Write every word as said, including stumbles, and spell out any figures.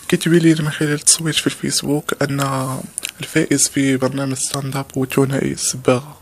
كتبين لي من خلال التصويت في الفيسبوك أن الفائز في برنامج ستاند اب هو ثنائي السباغة.